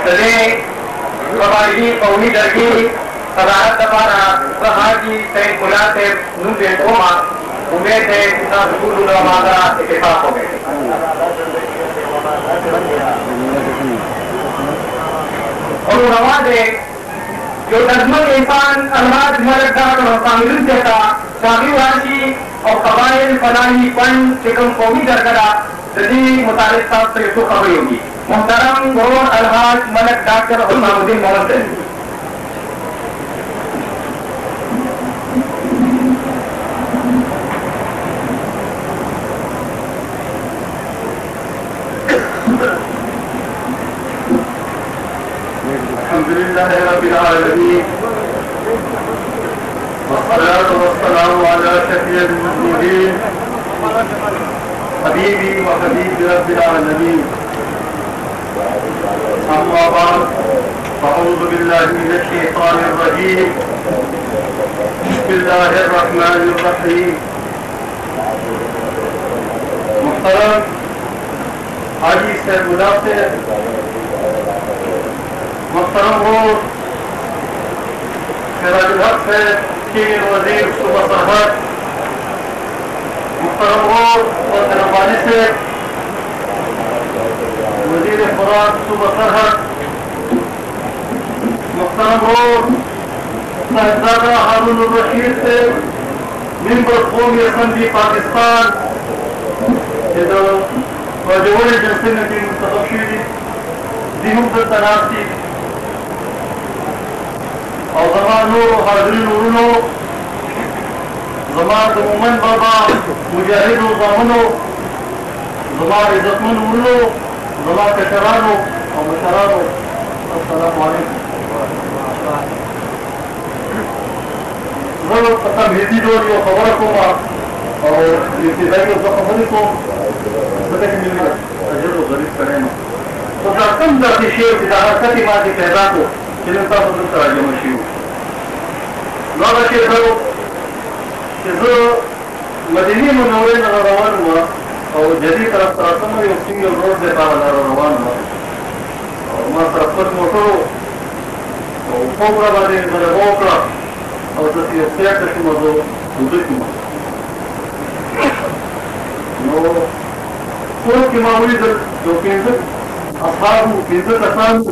सदे कबाली कौमी दरगी सदारत दबारा सहाजी सैन खुला से नून बेटोमा उम्मीद है कि रसूल उलमा का इत्तेफाक हो गए और नवाज है जो नजमत इंसान अलमाज मलकदार और कामिल जैसा शादी वाशी और कबाइल फलाही फंड चिकम कौमी दरगरा जदी मुतालिक साहब से इसको खबर होगी मुहतरम गौर अलहाज मलक डॉक्टर हुसैनुद्दीन मोहम्मद अल्हम्दुलिल्लाह रब्बिल आलमीन वस्सलातु वस्सलामु अला शफीइल मुरसलीन हबीबी व हबीब रब्बिल आलमीन अम्मा बाद अऊज़ु बिल्लाहि मिनश शैतानिर रजीम बिस्मिल्लाहिर रहमानिर रहीम मुहतरम हाजी सैयद मुदाफ़िर मुहतरम हो सिराजुल हक से चीन वजीर सूबा सरहद मुहतरम हो और तरबानी से वजीर खुराक सूबा सरहद मुहतरम हो साहिबजादा हारून रशीद से मेंबर कौमी असम्बली पाकिस्तान वाजबल जलसे में भी मुंतखब दिनों से तनासी और जमानो हाजिरीन उरुनो जमात उमन बाबा मुजाहिदो जामनो जमात इज्जतमन उरुनो जमात कशरानो और मशरानो अस्सलाम वालेकुम जरूर पता भेजी दो ये खबर को और इब्तिदाई को खबर को पता कि मिल गया जो गरीब करे ना तो कम जाती शेर की हरकती मादी पैदा को जिनका बदल तराजू मशीन लाला के करो कि जो मदीने मुनव्वरे में रवान हुआ और जदी तरफ तरफ में एक सिंगल रोड से बाहर रवान हुआ और मां तरफ पर मोटो और पोकरा बादे में पोकरा और तो ये सेट के मजो दूसरी की नो कोई की मामूली जो केंद्र असाबू केंद्र कसान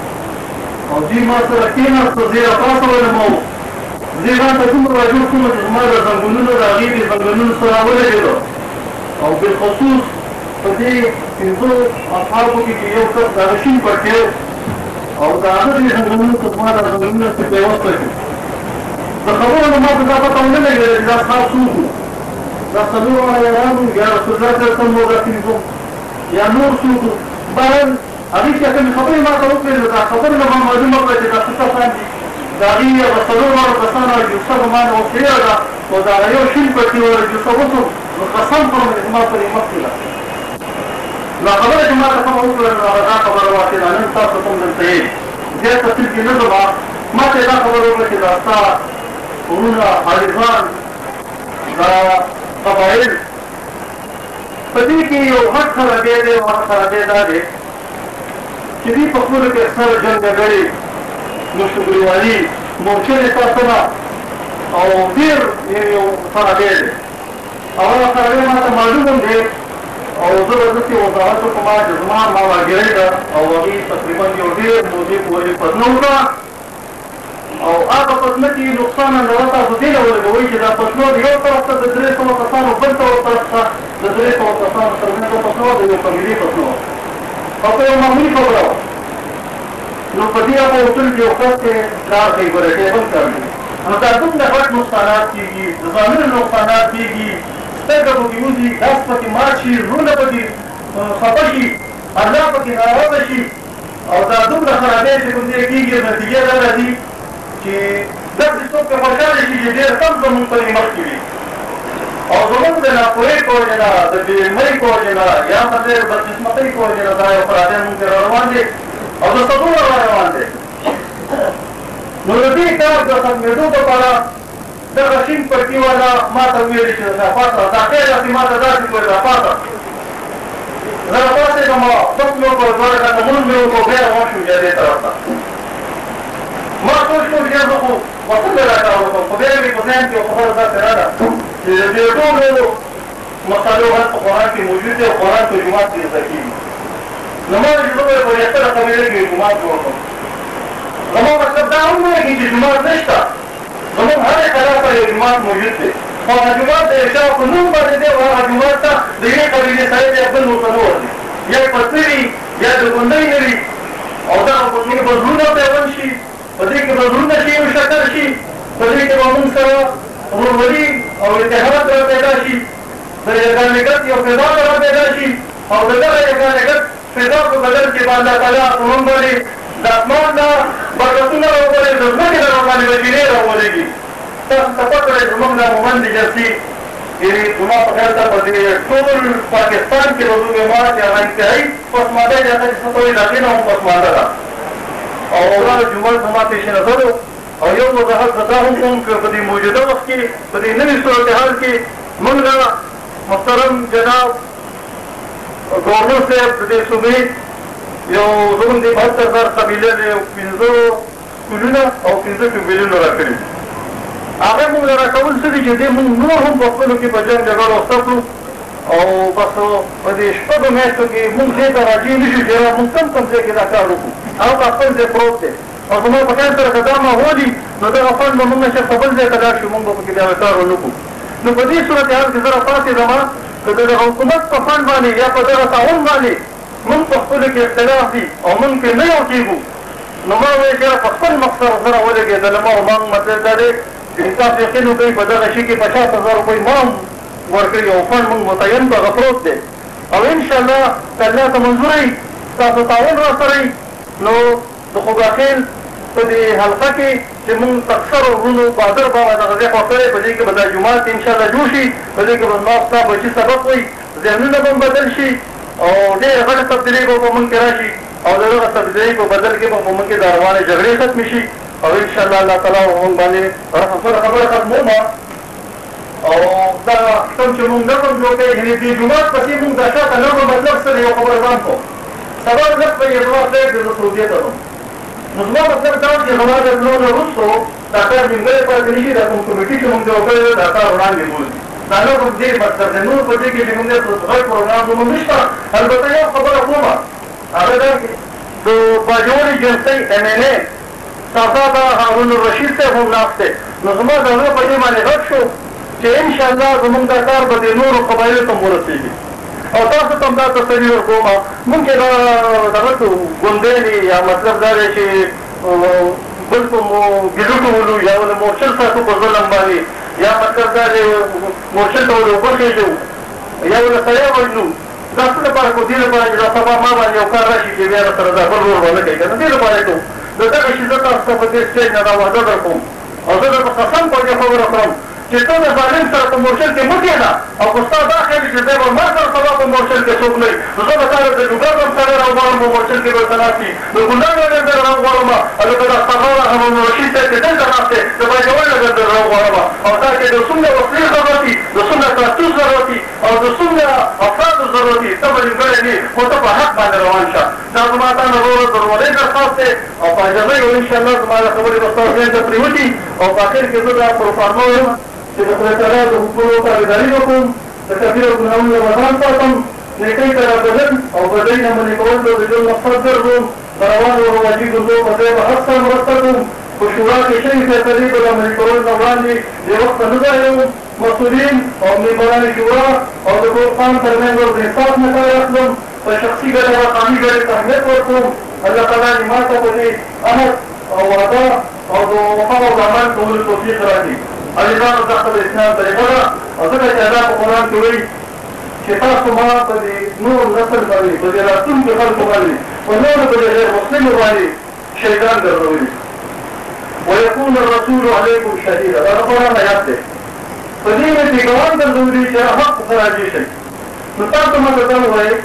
और जी मां से रखीना तो जे अपास वाले मो जेगा तुम राजू को हमारा जंगलों रागी के जंगलों सरावले देलो और बिलखुसूस पति इनको असाबू की ये सब दाशिन पड़ते और दादा ये जंगलों को हमारा जंगलों से व्यवस्था है तो खबर है मां का पता होने लगे इधर खास सुन दा सलू वाला यार या रसूल अल्लाह का समोगा तिनको या नूर सुन बाहर अभी क्या कभी खबर मां का रुक ले खबर में मालूम पड़ा कि रास्ता साथी दादी या रसूल वाला कसान और युसुफ मान और सेरा और दारियो शिल पति और युसुफ को कसम पर इस्मा पर मक्तिला ला खबर है जमात का हो तो रहा खबर वाते अनंत साहब तुम जानते हैं जे तस्वीर की नजर मां तेरा खबर हो कि रास्ता उन्होंने हाजिरान दा कबाइल पति की यो हट खड़ा दे दे और खड़ा दे दे किसी पकड़ के सर जंग गए मुश्किल वाली मोर्चे नेता सुना और फिर ये खड़ा दे दे और खड़ा दे माता मालूम दे और जबरदस्ती वो दावा तो कमाल जज़मान मावा गिरेगा और वही तकरीबन जो भी मुझे पूरी पसंद होगा और आप पसंद की नुकसान नवाता होती है वो वही चीज़ पसंद ये तरफ से दर्रे को कसान ऊपर तो तरफ से दर्रे को कसान करने को पसंद है जो कमीली पसंद और कोई मामूली खबर हो नो पतिया को उतल के औसत से कार से बड़े टेबल कर दी मुताबिक नफरत नुकसानात की ज़मीन नुकसानात की तक की यूजी दस पति मार्ची रूल पति खपशी अल्लाह पति नाराज़ी और दादुम खराबे से कुछ की ये नतीजा दर दी कि दस इसको के बचाने की देर कम जमीन पर मत की और जमीन देना कोई को देना तो मई को देना या मतलब बदकिस्मती को देना दाय अपराध में के रवान दे और तो सब रवान दे नूरती का जो सब मेडू को पड़ा दरशीन पट्टी वाला माता मेरी चलता पाता ताके जाती माता दादी को पाता زه راپاڅېدم خپل مې وکړ 2 رکعته لمونځ مې وکړ بیا روان شوم جادې طرف ته ما سوچ کړ چې زه خو څنګه راته وکړم خو بیا مې په ذهن کې یو خبره داسې راغله چې د دې ټولو مسالو هر په قرآن کې موجود دی او قرآن په جومات کې زده کېږي نو ما چې زه به په یخته قبیله کې جومات جوړ کړم زما مطلب دا هم نه لګي چې جومات نشته زموږ هرې کلا ته یو جومات موجود دی خو هغه جومات د یو چا په نوم باندې دی او هغه جومات ته د یوې قبیلې سړی دی بل ورته نه ورځي یا یې پتلي وي یا د ګوندۍ نه وي او دغه په کې به زړونه پیوند شي په دې کې به زړونه شي او شکر شي په دې کې به موږ سره ورورولي او اتحاد را پیدا شي د یګانګت یو فضا را پیدا شي او د دغه یګانګت فضا په بدل کې به الله تعالی زموږ باندې د اسمان نه برکتونه راوړي د ځمکې نه باندې وسیلې راولېږي تاسو ته پته دی زموږ د مومند جلسې یعنې زما په خیال ته په دې ټول پاکستان کې به زموږ ما چې هغه انتهایي پسمانده دی هغه چې څه ته وایي د هغې نه هم پسمانده ده او دا د جومات زما پیش نظر او یو وضاحت زه دا هم کوم که په دې موجوده وخت کې په دې نوي صورتحال کې موږ محترم جناب گورنر صاحب د دې صوبې یو زموږ د 72,000 قبیله د 15 سکولونه او 15 ټیوبویلونه راکړي هغه موږ له راکول څه دي چې دې موږ نور هم په خپلو کې په جنګ جګړه اخته کړو او بس په دې شپږو میاشتو کې موږ دې ته راجع نه شو چې موږ کم ځای کې دا کار وکړو هغه په خپل ځای پروت دی او زما په خیال سره که دا ماحول وي نو دغه فنډ به موږ نه چېرته بل ځای ته لاړ شو موږ به پکې بیا کار ونه کړو نو په دې صورتحال کې زه راپاڅېدم که د حکومت په فنډ باندې یا په دغه تعاون باندې موږ په خپلو کې اختلاف دي او موږ پرې نه یو کېږو نو ما وویل چې په خپل مقصد سره ولګېدلم او ما مطلب دا دی چې تاسو یقین وکړئ په دغه شي کې 50,000 روپۍ ما هم ورکړي او فنډ موږ متعین په هغه پروت دی او انشاءالله که الله ته منظور وي تاسو تعاون را سره نو د خوګاخیل په دې حلقه کې چې موږ اکثرو وروڼو بهادر بابا دغه ځای خوښ کړی په دې کې به دا جومات انشاءالله جوړ شي په دې کې به زما ستا بچي سبق وایي ذهنونه به هم بدل شي او ډېرې غټه تبدیلۍ به په موږ کې را شي او د دغه تبدیلۍ په بدل کې به په موږ کې د روانې جګړې ختمې شي او انشاءالله الله تعالی موږ باندې خپله خبره ختموم او دا کوم چې موږ نظم جوړ کړی یعنې دې جومات پسې موږ دا شاته نه مطلب څه دی یو خبره ځان کوم سبا ورځ به یې زما صاحب دی زه سعودیې ته ځم نو زما مطلب دا چې زما د تلو نه وروستو دا کار نیمګړی پاتې نه شي دا کوم کمیټي چې موږ جوړ کړی دی دا کار وړاندې بوځي دا نور کوم ډېر مطلب دی نور په دې کې چې موږ غټ پروګرام زموږ نشته البته یو خبره کومه هغه دا د باجوړي جلسۍ MNA صاحبزاده هارون الرشید صاحب هم ناست دی نو زما د هغه په دې باندې غږ شو چې انشاءالله زموږ دا کار به د نورو قبایلو ته هم ورسېږي او تاسو ته هم دا تسلي ورکوم مونږ چې دغه ګوندۍ دي یا مطلب دا دی چې بل په ګیلوټو ولو یا ول مورچل ساتو په ظلم باندې یا مطلب دا دی مورچل ته ول اوبه خېږو یا ول سړی وژنو دا څه لپاره کو دې لپاره چې دا سبا ما باندې یو کار راشي چې بیا سره دا بل ور ونه کوي که نه دې لپاره کوو د دغه شي زه تاسو ته په دې سټېج نه دا وعده در کوم او زه درته قسم په دې خبره خورم چې ته د ظالم سره په مورچل کې مه کېږه او که ستا دا خیال چې دی به ما سره سبا په مورچل کې څوک نه وي نو زه به تا د ډوګر هم سړی راوغواړم په مورچل کې به ورته ناست وي د ګلدان نګر در راوغواړم هلکه دا استغفار هارون الرشید صاحب چې دلته ناست دی د باجوړ نګر در راوغواړم او دا چې د څومره وسلې ضرورت وي د څومره کارتوس ضرورت وي او د څومره افرادو ضرورت وي ته به نیمګړی نه خو ته په حق باندې روان شه دا زما تا نه ورو ضروري درخواست دی او په اجازه انشاءالله زما د خبرې به ستاسو ذهن ته پرېوځي او په اخر کې زه دا پروفارما وایم چې د خدای تعالی د حقوقو تابعداري وکړم د کبیرو ګناهونو نه ځان ساتم نیکۍ ته رابلل او بدۍ نه منې کول د ژوند مقصد ګرځوم د روانو رواجي ګرځو په ځای به هر څه مرسته کوم په شورا کې شوي فیصلې به د عملي کولو نه وړاندې د وخته نه ځایوم مسؤلین او ممبران شورا او د ټول قام ترمنځ ورته انصاف نه کار اخلم په شخصي ګټه او قامي ګټې ته اهمیت ورکوم الله تعالی دې ما ته په دې عهد او وعده او د وفا او د عمل کولو توفیق راکړي عزیزانو دا خپل اسلام طریقه ده او ځکه چې الله په قرآن کې وایي چې تاسو ما په دې نور نسل باندې په دې راتلونکي خلکو باندې په نورو په دې غیر مسلمو باندې شیطان ګرځولي ويكون الرسول عليكم شهيدا دا قرآن آیات دی په دې کې ګوان ګرځولي چې حق څخه راضي شئ نو تاسو ما ته دا ووایئ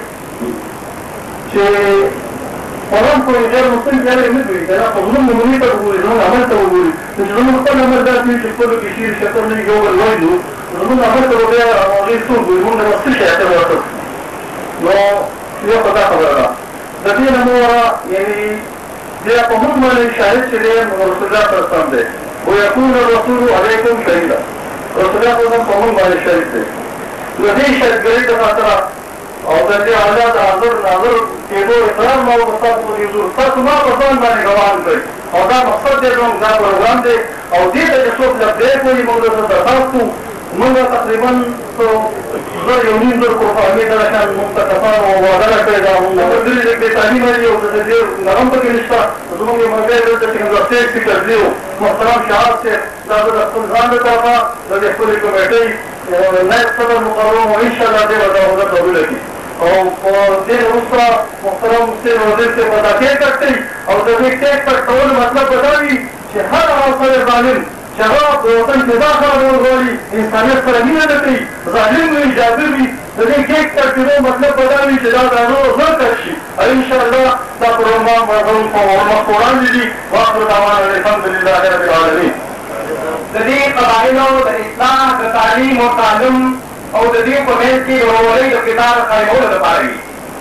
چې قرآن کو غیر مسلم جاری نه دوی کنه خو موږ مونږ ته وګورئ نو عمل ته وګورئ چې زموږ خپل عمل داسې چې خپلو کې شیر شکر نه یو بل وایو زموږ عمل ته وګورئ او هغې څوک وي موږ نه څه شی ته ورته نو ये खुदा खबर रहा नबी नमोरा यानी जे बहुत माने शाहिद चले रसूलुल्लाह सल्लल्लाहु अलैहि वसल्लम वो यकून रसूल अलैकुम शहीदा रसूलुल्लाह सल्लल्लाहु अलैहि वसल्लम माने शाहिद थे यही शाहिद गरी का खतरा और दर्जे आजाद हाजिर नाजिर के दो इकरार माओ बसात को हुजूर फरमा पसंद माने गवान पे और दा मकसद दे दो दा प्रोग्राम दे और दे दे सोच लग दे कोई मौजूद दरखास्त मंगा तकरीबन तो ज़र यूनियन दर को फहमी दरखास्त मुंतखबा और वादा करेगा हम दिल के तालीम है और दे नरम पर निष्ठा तो तुम ये मंगे दे के हम स्टेज की कर लियो मोहतरम शहाब से दादा सुल्तान ने कहा दे पूरी कमेटी नए सदर मुकर्रम और इंशाल्लाह दे वदा होगा तो भी लगी और दिन उसका मोहतरम से वजीर से पता के करते और जब एक टेक पर टोल मतलब बताई कि हर आसर जालिम शराब वतन के दाखिल हो गई इंसानियत पर नहीं रहती जालिम में जाबिर भी जब एक टेक पर टोल मतलब बताई कि दादा रो न करशी इंशाल्लाह ता प्रोग्राम मरहूम को और कुरान दी वाखिर दावाना अल्हम्दुलिल्लाह रब्बिल आलमीन जदी कबाइलों द इस्लाम द तालीम और तालुम और जदी को मेल की रोले द किताब कायमो द पारी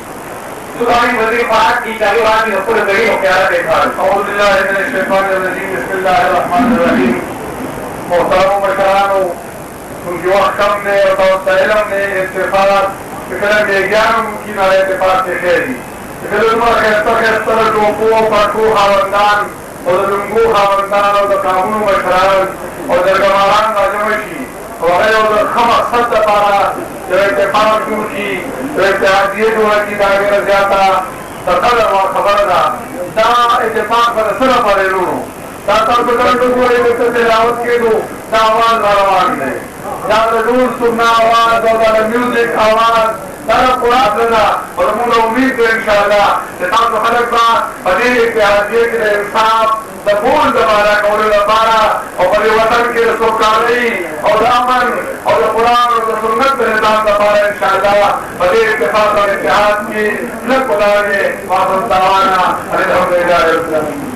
सुगाई वजीर पाक की कार्यवाही की ऊपर गई हो क्या देखा औज़ बिल्लाहि मिनश शैतानिर रजीम बिस्मिल्लाहिर रहमानिर रहीम मोहतरम मशरानो उनकी वक्त कम ने और तवसलम ने इत्तेफाक फिक्र में ज्ञान की ना इत्तेफाक से खेली फिर उनका कहता जो को पाको खावंदान और लुंगू खावंदान और कानून मशरान और दरगमारान राजमशी और खमा सद पारा जो इत्तेफाक की जो इत्तेहादियत की दायरे जाता तखल व खबरदा दा इत्तेफाक पर असर पड़ेलो दाता बदल को एक तिलावत के दो आवाज रवान है दादा दूर सुनना आवाज और म्यूजिक आवाज सारा कुरान सुनना और मुझे उम्मीद है इंशाअल्लाह कि ताकि खलक बा बदील इत्तेहादियत के इंसाफ दबूल दबारा कौल दबारा और बड़े वतन के सरकारी और अमन और कुरान और सुन्नत के निजाम दबारा इंशाअल्लाह बदील इत्तेफाक और इत्तेहाद की लग बुलाए मासूम दवाना अल्हम्दुलिल्लाह।